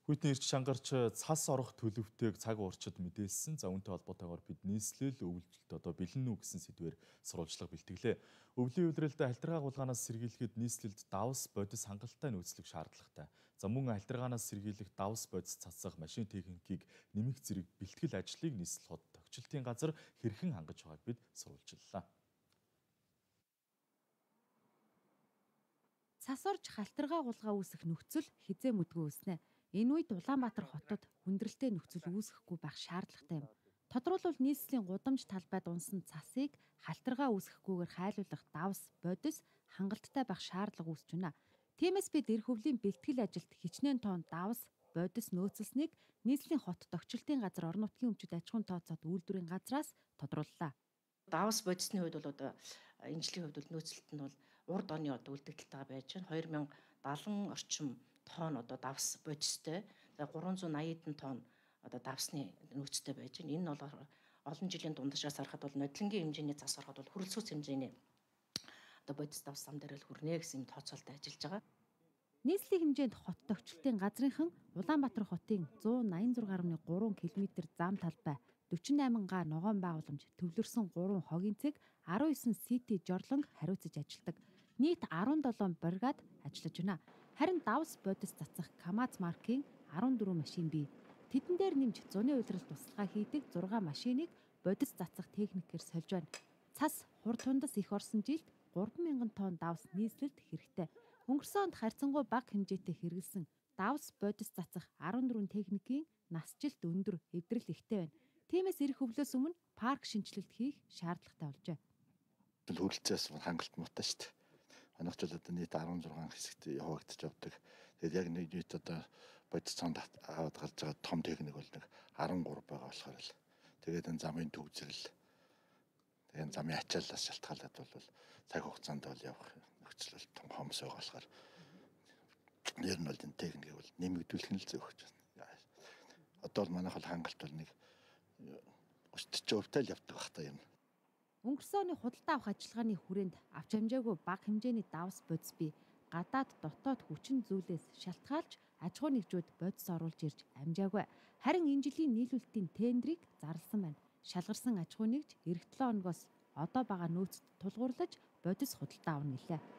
Хүйтний эрч чангарч цас орох төлөвтэйг цаг уурчид мэдээлсэн. За үүнтэй холбоотойгоор бид нийслэл өвлөлт бэлэн үү гэсэн сэдвээр сурвалжлага бэлтгэлээ. Өвлийн үйлрэлд альтаргаа гулгаанаас сэргийлэхэд нийслэлд давс бодис хангалттай нөөцлөх шаардлагатай. За мөн альтаргаанаас сэргийлэх давс бодис цацах машин техникийг нэмэх зэрэг бэлтгэл ажлыг нийслэл хот тогтчлтын газар хэрхэн хангаж байгааг бид сурвалжллаа. Цас орж халтаргаа гулгаа үүсэх нөхцөл хизээ мэдгүй үүснэ. Энэ үед Улаанбаатар хотод хүндрэлтэй нөхцөл үүсэхгүй байх шаардлагатай юм. Тодорхойлбол нийслэлийн гудамж талбайд унсан цасыг халтаргаа үүсэхгүйгээр хайлуулах давс, бодис хангалттай байх шаардлага үүсэж байна. Тиймээс бид эрх хөвлийн бэлтгэл ажилд хичнээн тоон давс, бодис нөөцлсөнийг нийслэлийн хот тогтчлтын газар орон нутгийн өмчит аж ахуйн тооцоод үйлдвэрийн газраас тодрууллаа. Давс бодисны хувьд бол энэ жилийн хувьд нөөцлөлт нь бол урд оны үлдэгдэлтэй байж байна. 2070 орчим тонн давс бодистой. 380 тонн давсны нөөцтэй байж байна. Энэ нь бол олон жилийн дундашаас харахад бол нодлонгийн хэмжээний цас ороход бол хүрэлцүүц хэмжээний бодис давс зам дээр л хүрнэ гэсэн юм тооцоололт ажиллаж байгаа. Нийслэлийн хэмжээнд хот тогтчлтын газрынхан Улаанбаатар хотын 186.3 км зам талбай 48 га ногоон байгууламж төвлөрсөн 3 хогийн цэг 19 сити жорлонг хариуцаж ажилладаг. Нийт 17 бригад ажиллаж байна. Харин давс бодис цацах КАМАЗ маркийн 14 машин бий. Тэдэн дээр нэмж зуны улиралд туслахаа хийдэг 6 машиныг бодис цацах техникээр сольж байна. Цас хурд тундас их орсон жилд 3,000 тонн давс нийслэлд хэрэгтэй. Өнгөрсөн онд харьцангуй бага хэмжээтэй хэрэгэлсэн давс бодис цацах 14 техникийн насжилт өндөр, эвдрэл ихтэй байна. Тиймээс эрх хөвлөөс өмнө парк шинжилэлт хийх шаардлагатай болжээ. Хөрөлцөөс хангалт муутай шүү дээ. Оногч бол нийт 16 хэсэгт явагдаж явдаг. Тэгээд яг нийт бодис цаанд аваад гарч байгаа том техник бол 13 байгаа болохоор л. Тэгээд энэ замын төвзрэл тэгээд замын ачааллаас шалтгаалаад бол цаг хугацаанд бол явах нөхцөл том хомс байгаа болохоор ер нь бол энэ техникийг бол нэмэгдүүлэх нь л зөв гэж байна. Одоо бол манайх бол хангалт бол нэг өсдөж өвтэй л явдаг бах та юм. Өнгөрсөн оны худалдаа авах ажиллагааны хүрээнд авч хамжаагүй бага хэмжээний давс бодис бий. Гадаад дотоод хүчин зүйлээс шалтгаалж аж ахуй нэгжүүд бодис оруулж ирж амжаагүй. Харин энэ жилийн нийлүүлэлтийн тендерийг зарласан байна. Шалгарсан аж ахуй нэгж эх 7 хоногоос одоо байгаа нөөцөд тулгуурлаж бодис худалдаа авна гэлээ.